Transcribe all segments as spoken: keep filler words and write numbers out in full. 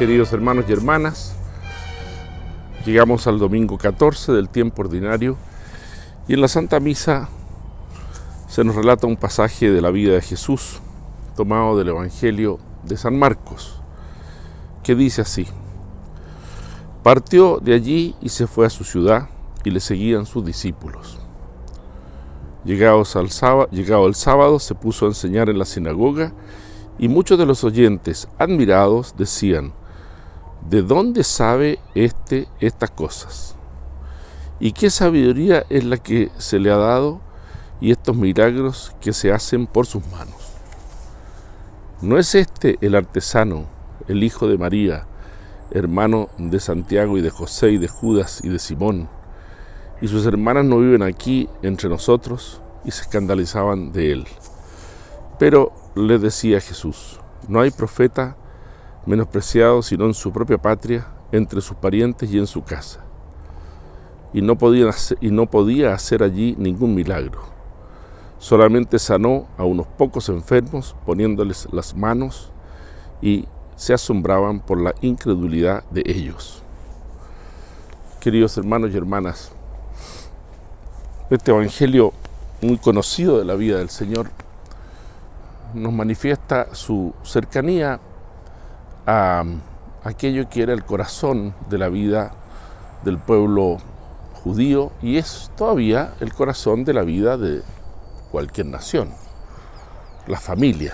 Queridos hermanos y hermanas, llegamos al domingo catorce del tiempo ordinario y en la Santa Misa se nos relata un pasaje de la vida de Jesús tomado del Evangelio de San Marcos, que dice así: partió de allí y se fue a su ciudad y le seguían sus discípulos. Llegados al sábado, llegado el sábado se puso a enseñar en la sinagoga y muchos de los oyentes, admirados, decían: ¿de dónde sabe éste estas cosas? ¿Y qué sabiduría es la que se le ha dado y estos milagros que se hacen por sus manos? ¿No es este el artesano, el hijo de María, hermano de Santiago y de José y de Judas y de Simón? ¿Y sus hermanas no viven aquí entre nosotros? Y se escandalizaban de él. Pero les decía Jesús: no hay profeta menospreciado sino en su propia patria, entre sus parientes y en su casa. Y no podía hacer, y no podía hacer allí ningún milagro. Solamente sanó a unos pocos enfermos, poniéndoles las manos, y se asombraban por la incredulidad de ellos. Queridos hermanos y hermanas, este Evangelio muy conocido de la vida del Señor nos manifiesta su cercanía a aquello que era el corazón de la vida del pueblo judío y es todavía el corazón de la vida de cualquier nación, la familia.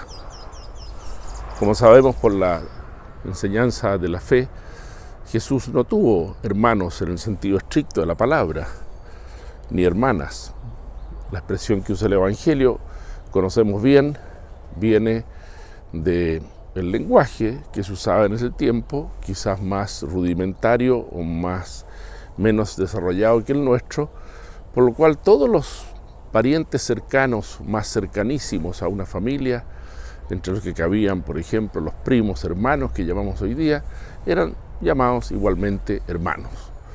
Como sabemos por la enseñanza de la fe, Jesús no tuvo hermanos en el sentido estricto de la palabra, ni hermanas. La expresión que usa el Evangelio, conocemos bien, viene del lenguaje que se usaba en ese tiempo, quizás más rudimentario o más menos desarrollado que el nuestro, por lo cual todos los parientes cercanos, más cercanísimos a una familia, entre los que cabían, por ejemplo, los primos hermanos que llamamos hoy día, eran llamados igualmente hermanos.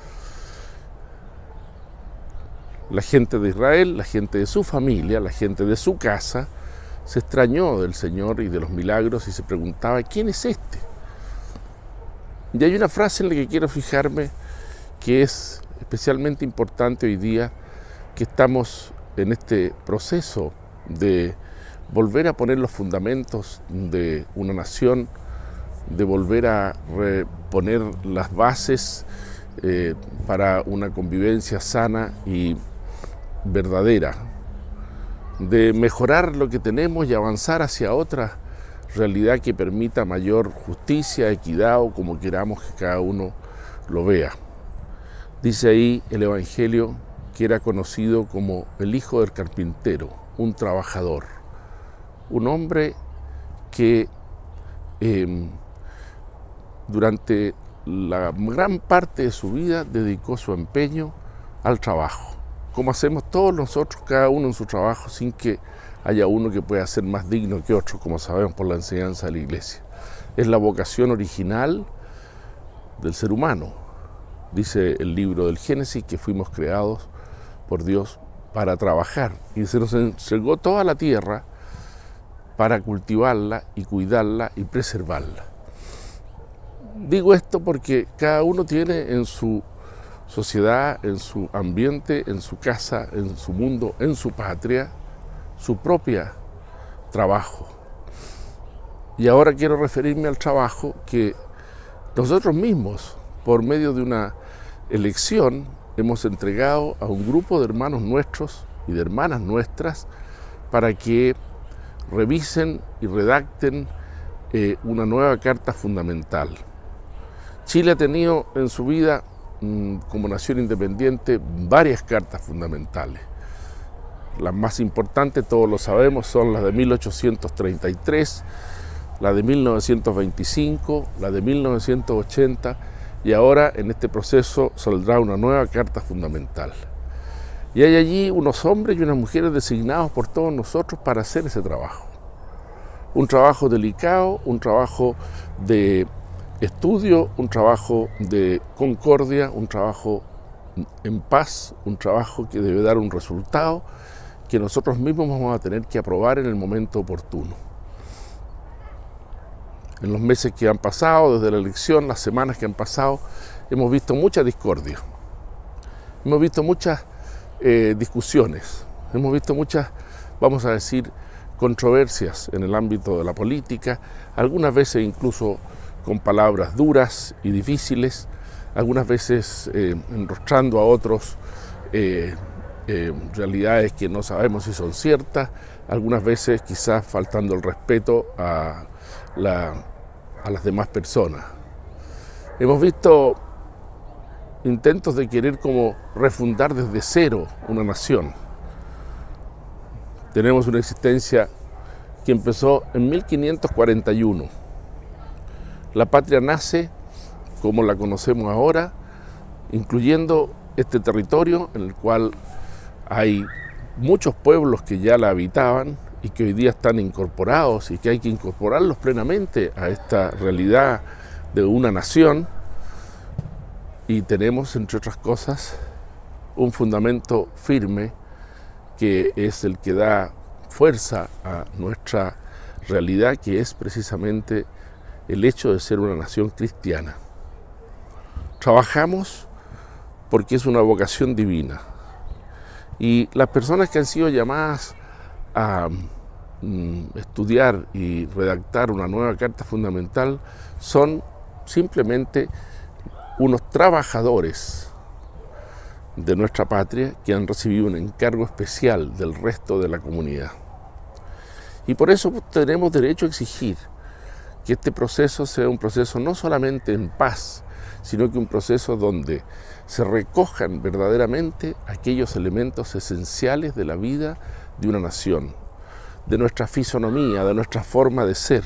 La gente de Israel, la gente de su familia, la gente de su casa, se extrañó del Señor y de los milagros y se preguntaba: ¿quién es este? Y hay una frase en la que quiero fijarme que es especialmente importante hoy día, que estamos en este proceso de volver a poner los fundamentos de una nación, de volver a reponer las bases eh, para una convivencia sana y verdadera, de mejorar lo que tenemos y avanzar hacia otra realidad que permita mayor justicia, equidad o como queramos que cada uno lo vea. Dice ahí el Evangelio que era conocido como el hijo del carpintero, un trabajador, un hombre que eh, durante la gran parte de su vida dedicó su empeño al trabajo, como hacemos todos nosotros, cada uno en su trabajo, sin que haya uno que pueda ser más digno que otro, como sabemos por la enseñanza de la Iglesia. Es la vocación original del ser humano. Dice el libro del Génesis que fuimos creados por Dios para trabajar y se nos entregó toda la tierra para cultivarla y cuidarla y preservarla. Digo esto porque cada uno tiene en su sociedad, en su ambiente, en su casa, en su mundo, en su patria, su propio trabajo. Y ahora quiero referirme al trabajo que nosotros mismos, por medio de una elección, hemos entregado a un grupo de hermanos nuestros y de hermanas nuestras para que revisen y redacten eh, una nueva carta fundamental. Chile ha tenido en su vida, mmm, como nación independiente, varias cartas fundamentales. Las más importantes, todos lo sabemos, son las de mil ochocientos treinta y tres, la de mil novecientos veinticinco, la de mil novecientos ochenta, y ahora en este proceso saldrá una nueva carta fundamental. Y hay allí unos hombres y unas mujeres designados por todos nosotros para hacer ese trabajo. Un trabajo delicado, un trabajo de estudio, un trabajo de concordia, un trabajo en paz, un trabajo que debe dar un resultado que nosotros mismos vamos a tener que aprobar en el momento oportuno. En los meses que han pasado, desde la elección, las semanas que han pasado, hemos visto mucha discordia. Hemos visto muchas eh, discusiones, hemos visto muchas, vamos a decir, controversias en el ámbito de la política, algunas veces incluso con palabras duras y difíciles, algunas veces eh, enrostrando a otros eh, eh, realidades que no sabemos si son ciertas, algunas veces quizás faltando el respeto a, la, a las demás personas. Hemos visto intentos de querer como refundar desde cero una nación. Tenemos una existencia que empezó en mil quinientos cuarenta y uno. La patria nace como la conocemos ahora, incluyendo este territorio en el cual hay muchos pueblos que ya la habitaban y que hoy día están incorporados y que hay que incorporarlos plenamente a esta realidad de una nación. Y tenemos, entre otras cosas, un fundamento firme que es el que da fuerza a nuestra realidad, que es precisamente el hecho de ser una nación cristiana. Trabajamos porque es una vocación divina. Y las personas que han sido llamadas a mm, estudiar y redactar una nueva Carta Fundamental son simplemente unos trabajadores de nuestra patria que han recibido un encargo especial del resto de la comunidad. Y por eso tenemos derecho a exigir que este proceso sea un proceso no solamente en paz, sino que un proceso donde se recojan verdaderamente aquellos elementos esenciales de la vida de una nación, de nuestra fisonomía, de nuestra forma de ser.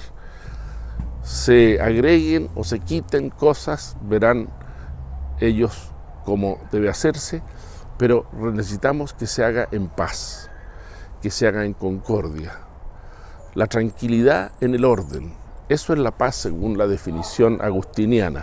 Se agreguen o se quiten cosas, verán ellos cómo debe hacerse, pero necesitamos que se haga en paz, que se haga en concordia. La tranquilidad en el orden, eso es la paz según la definición agustiniana.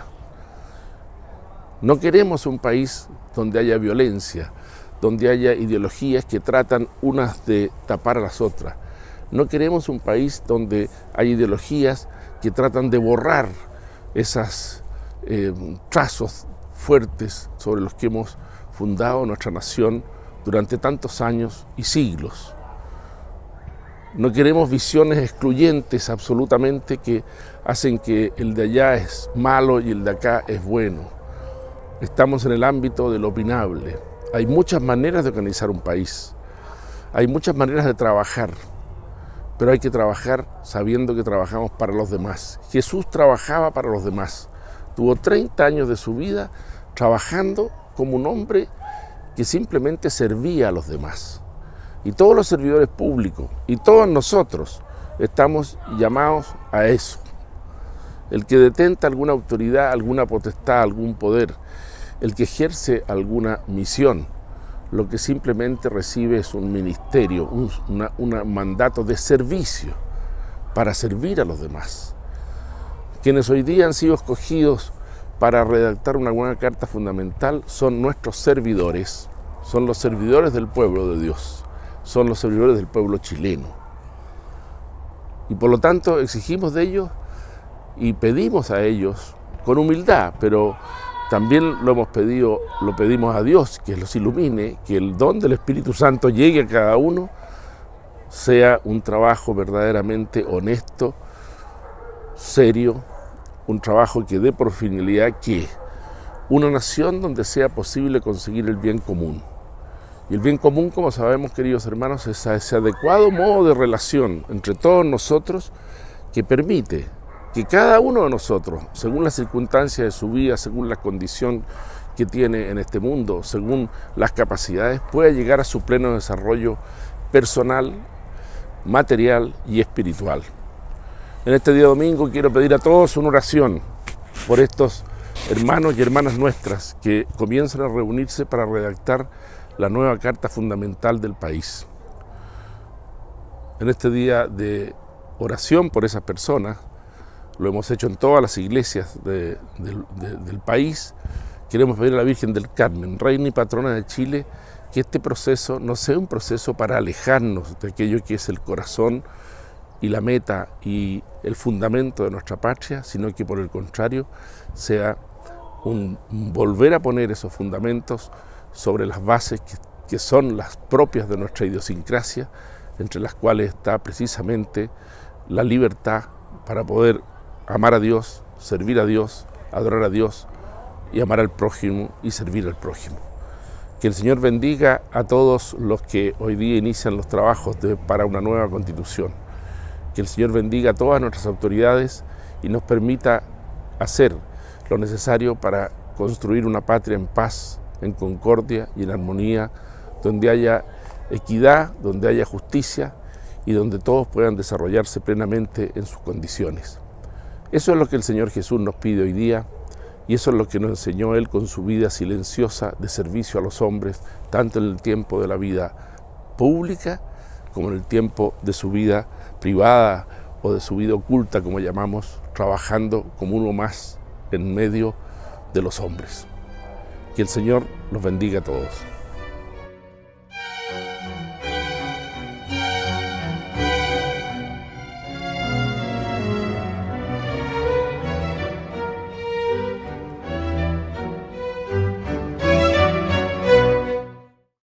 No queremos un país donde haya violencia, donde haya ideologías que tratan unas de tapar a las otras. No queremos un país donde haya ideologías que tratan de borrar esos eh, trazos fuertes sobre los que hemos fundado nuestra nación durante tantos años y siglos. No queremos visiones excluyentes absolutamente que hacen que el de allá es malo y el de acá es bueno. Estamos en el ámbito del opinable. Hay muchas maneras de organizar un país, hay muchas maneras de trabajar, pero hay que trabajar sabiendo que trabajamos para los demás. Jesús trabajaba para los demás. Tuvo treinta años de su vida trabajando como un hombre que simplemente servía a los demás. Y todos los servidores públicos y todos nosotros estamos llamados a eso. El que detenta alguna autoridad, alguna potestad, algún poder, el que ejerce alguna misión, lo que simplemente recibe es un ministerio, un una, una mandato de servicio para servir a los demás. Quienes hoy día han sido escogidos para redactar una buena Carta Fundamental son nuestros servidores, son los servidores del pueblo de Dios, son los servidores del pueblo chileno. Y por lo tanto exigimos de ellos y pedimos a ellos con humildad, pero también lo hemos pedido, lo pedimos a Dios, que los ilumine, que el don del Espíritu Santo llegue a cada uno, sea un trabajo verdaderamente honesto, serio, un trabajo que dé por finalidad que una nación donde sea posible conseguir el bien común. Y el bien común, como sabemos, queridos hermanos, es ese adecuado modo de relación entre todos nosotros que permite que cada uno de nosotros, según las circunstancias de su vida, según la condición que tiene en este mundo, según las capacidades, pueda llegar a su pleno desarrollo personal, material y espiritual. En este día domingo quiero pedir a todos una oración por estos hermanos y hermanas nuestras que comienzan a reunirse para redactar la nueva Carta Fundamental del país. En este día de oración por esas personas, lo hemos hecho en todas las iglesias de, de, de, del país, queremos pedir a la Virgen del Carmen, Reina y Patrona de Chile, que este proceso no sea un proceso para alejarnos de aquello que es el corazón y la meta y el fundamento de nuestra patria, sino que por el contrario sea un volver a poner esos fundamentos sobre las bases que, que son las propias de nuestra idiosincrasia, entre las cuales está precisamente la libertad para poder amar a Dios, servir a Dios, adorar a Dios y amar al prójimo y servir al prójimo. Que el Señor bendiga a todos los que hoy día inician los trabajos de, para una nueva Constitución. Que el Señor bendiga a todas nuestras autoridades y nos permita hacer lo necesario para construir una patria en paz, en concordia y en armonía, donde haya equidad, donde haya justicia y donde todos puedan desarrollarse plenamente en sus condiciones. Eso es lo que el Señor Jesús nos pide hoy día y eso es lo que nos enseñó Él con su vida silenciosa de servicio a los hombres, tanto en el tiempo de la vida pública como en el tiempo de su vida privada o de su vida oculta, como llamamos, trabajando como uno más en medio de los hombres. Que el Señor los bendiga a todos.